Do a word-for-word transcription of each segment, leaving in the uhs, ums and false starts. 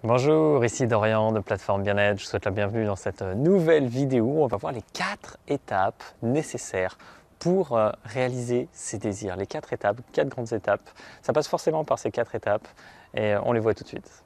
Bonjour, ici Dorian de Plateforme Bien-être. Je vous souhaite la bienvenue dans cette nouvelle vidéo où on va voir les quatre étapes nécessaires pour euh, réaliser ses désirs. Les quatre étapes, quatre grandes étapes. Ça passe forcément par ces quatre étapes et on les voit tout de suite.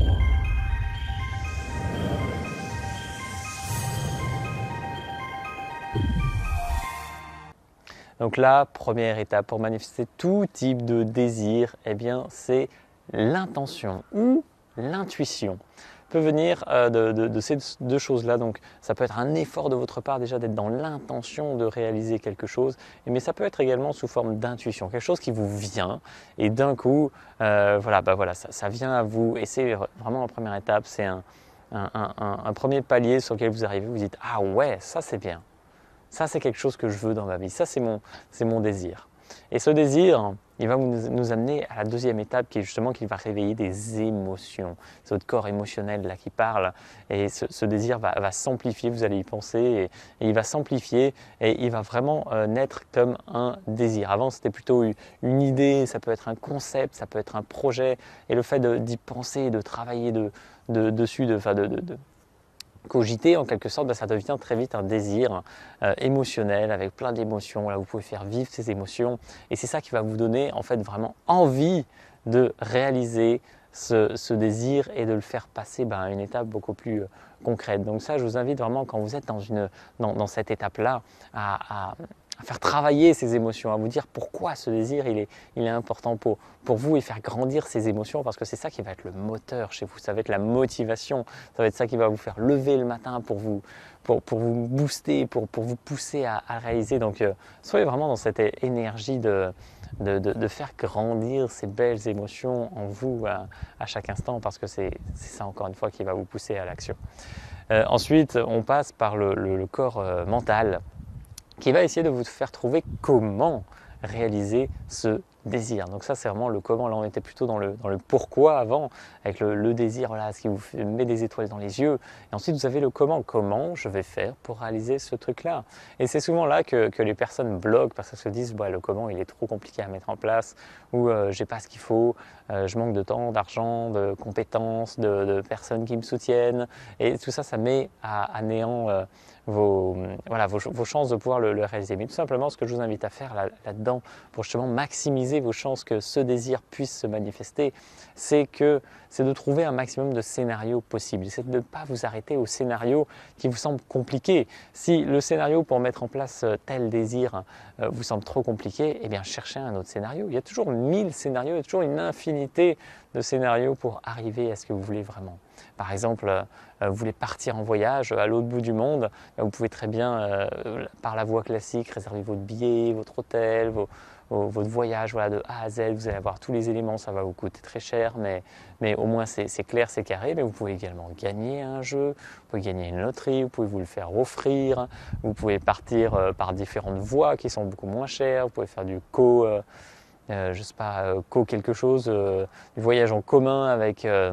Donc la première étape pour manifester tout type de désir, eh bien c'est l'intention ou l'intuition. Peut venir euh, de, de, de ces deux choses-là. Donc ça peut être un effort de votre part déjà d'être dans l'intention de réaliser quelque chose, mais ça peut être également sous forme d'intuition, quelque chose qui vous vient et d'un coup, euh, voilà, bah voilà, ça, ça vient à vous et c'est vraiment la première étape, c'est un, un, un, un premier palier sur lequel vous arrivez, vous dites ah ouais, ça c'est bien. Ça, c'est quelque chose que je veux dans ma vie. Ça, c'est mon, c'est mon désir. Et ce désir, il va nous, nous amener à la deuxième étape qui est justement qu'il va réveiller des émotions. C'est votre corps émotionnel là qui parle et ce, ce désir va, va s'amplifier, vous allez y penser et, et il va s'amplifier et il va vraiment euh, naître comme un désir. Avant, c'était plutôt une idée, ça peut être un concept, ça peut être un projet et le fait de, d'y penser, de travailler de, de, dessus, de, de, de, de cogiter en quelque sorte, ben, ça devient très vite un désir euh, émotionnel avec plein d'émotions. Là, vous pouvez faire vivre ces émotions et c'est ça qui va vous donner en fait vraiment envie de réaliser ce, ce désir et de le faire passer ben, à une étape beaucoup plus euh, concrète. Donc ça, je vous invite vraiment quand vous êtes dans, une, dans, dans cette étape-là à, à à faire travailler ces émotions, à vous dire pourquoi ce désir il est, il est important pour, pour vous et faire grandir ces émotions parce que c'est ça qui va être le moteur chez vous, ça va être la motivation, ça va être ça qui va vous faire lever le matin pour vous, pour, pour vous booster, pour, pour vous pousser à, à réaliser. Donc euh, soyez vraiment dans cette énergie de, de, de, de faire grandir ces belles émotions en vous à, à chaque instant parce que c'est ça encore une fois qui va vous pousser à l'action. Euh, ensuite, on passe par le, le, le corps euh, mental, qui va essayer de vous faire trouver comment réaliser ce désir. Donc ça, c'est vraiment le comment. Là, on était plutôt dans le, dans le pourquoi avant, avec le, le désir, voilà, ce qui vous met des étoiles dans les yeux. Et ensuite, vous avez le comment. Comment je vais faire pour réaliser ce truc-là? Et c'est souvent là que, que les personnes bloquent parce qu'elles se disent, bah, le comment, il est trop compliqué à mettre en place, ou euh, j'ai pas ce qu'il faut, euh, je manque de temps, d'argent, de compétences, de, de personnes qui me soutiennent. Et tout ça, ça met à, à néant euh, Vos, voilà, vos, vos chances de pouvoir le, le réaliser. Mais tout simplement, ce que je vous invite à faire là, là-dedans, pour justement maximiser vos chances que ce désir puisse se manifester, c'est que c'est de trouver un maximum de scénarios possibles. C'est de ne pas vous arrêter au scénario qui vous semble compliqué. Si le scénario pour mettre en place tel désir euh, vous semble trop compliqué, eh bien cherchez un autre scénario. Il y a toujours mille scénarios, il y a toujours une infinité de scénarios pour arriver à ce que vous voulez vraiment. Par exemple, euh, vous voulez partir en voyage à l'autre bout du monde, vous pouvez très bien, euh, par la voie classique, réserver votre billet, votre hôtel, vos, vos, votre voyage voilà, de A à Z. Vous allez avoir tous les éléments, ça va vous coûter très cher, mais, mais au moins c'est clair, c'est carré. Mais vous pouvez également gagner un jeu, vous pouvez gagner une loterie, vous pouvez vous le faire offrir, vous pouvez partir euh, par différentes voies qui sont beaucoup moins chères, vous pouvez faire du co, euh, euh, je sais pas, euh, co quelque chose, euh, du voyage en commun avec... Euh,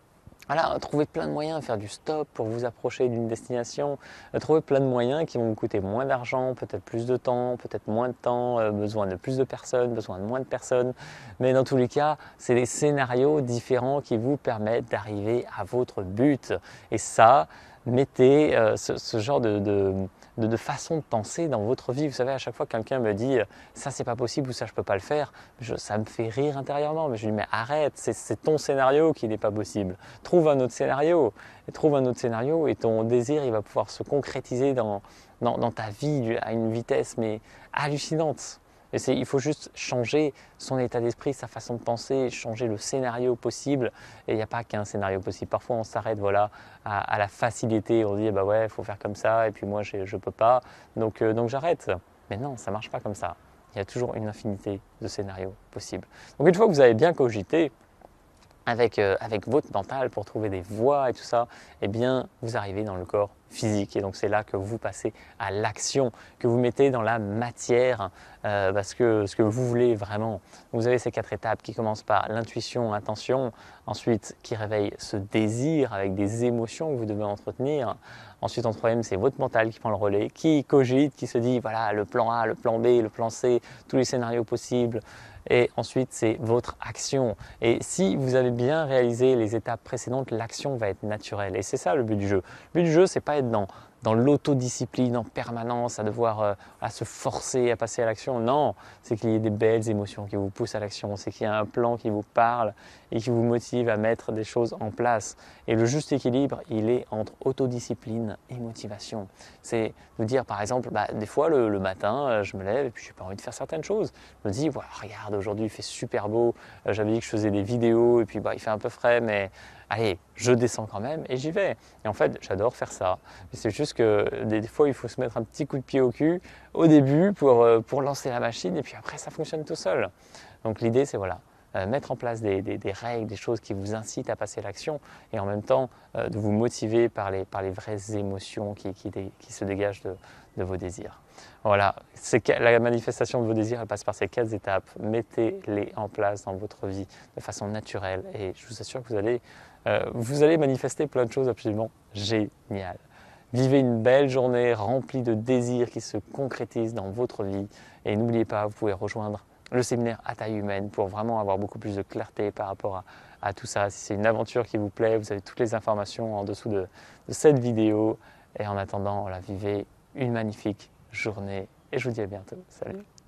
Voilà, trouver plein de moyens, faire du stop pour vous approcher d'une destination, euh, trouver plein de moyens qui vont vous coûter moins d'argent, peut-être plus de temps, peut-être moins de temps, euh, besoin de plus de personnes, besoin de moins de personnes. Mais dans tous les cas, c'est des scénarios différents qui vous permettent d'arriver à votre but. Et ça, mettez euh, ce, ce genre de, de, de, de façon de penser dans votre vie. Vous savez, à chaque fois que quelqu'un me dit « ça c'est pas possible » ou « ça je peux pas le faire », je, ça me fait rire intérieurement. Mais je lui dis « mais arrête, c'est ton scénario qui n'est pas possible. Trouve un autre scénario. Et trouve un autre scénario et ton désir il va pouvoir se concrétiser dans, dans, dans ta vie à une vitesse mais hallucinante. » Et il faut juste changer son état d'esprit, sa façon de penser, changer le scénario possible. Et il n'y a pas qu'un scénario possible. Parfois, on s'arrête voilà, à, à la facilité. On dit, bah ouais, il faut faire comme ça. Et puis moi, je ne peux pas. Donc, euh, donc j'arrête. Mais non, ça ne marche pas comme ça. Il y a toujours une infinité de scénarios possibles. Donc, une fois que vous avez bien cogité, Avec, euh, avec votre mental pour trouver des voies et tout ça, eh bien, vous arrivez dans le corps physique. Et donc c'est là que vous passez à l'action, que vous mettez dans la matière euh, parce que ce que vous voulez vraiment. Vous avez ces quatre étapes qui commencent par l'intuition, intention, ensuite qui réveille ce désir avec des émotions que vous devez entretenir. Ensuite, en troisième, c'est votre mental qui prend le relais, qui cogite, qui se dit voilà le plan A, le plan B, le plan C, tous les scénarios possibles. Et ensuite, c'est votre action. Et si vous avez bien réalisé les étapes précédentes, l'action va être naturelle. Et c'est ça le but du jeu. Le but du jeu, c'est pas être dans, dans l'autodiscipline en permanence, à devoir euh, à se forcer à passer à l'action. Non, c'est qu'il y ait des belles émotions qui vous poussent à l'action. C'est qu'il y a un plan qui vous parle et qui vous motive à mettre des choses en place. Et le juste équilibre, il est entre autodiscipline et motivation. C'est de dire, par exemple, bah, des fois le, le matin, je me lève et puis je n'ai pas envie de faire certaines choses. Je me dis, voilà, regarde, aujourd'hui il fait super beau. J'avais dit que je faisais des vidéos et puis bah, il fait un peu frais, mais allez, je descends quand même et j'y vais. Et en fait, j'adore faire ça. C'est juste que des fois, il faut se mettre un petit coup de pied au cul au début pour, pour lancer la machine et puis après, ça fonctionne tout seul. Donc l'idée, c'est voilà, euh, mettre en place des, des, des règles, des choses qui vous incitent à passer l'action et en même temps euh, de vous motiver par les, par les vraies émotions qui, qui, qui se dégagent de, de vos désirs. Voilà, la manifestation de vos désirs, elle passe par ces quatre étapes. Mettez-les en place dans votre vie de façon naturelle et je vous assure que vous allez, euh, vous allez manifester plein de choses absolument géniales. Vivez une belle journée remplie de désirs qui se concrétisent dans votre vie et n'oubliez pas, vous pouvez rejoindre le séminaire à taille humaine pour vraiment avoir beaucoup plus de clarté par rapport à, à tout ça. Si c'est une aventure qui vous plaît, vous avez toutes les informations en dessous de, de cette vidéo. Et en attendant, voilà, vivez une magnifique journée et je vous dis à bientôt. Salut!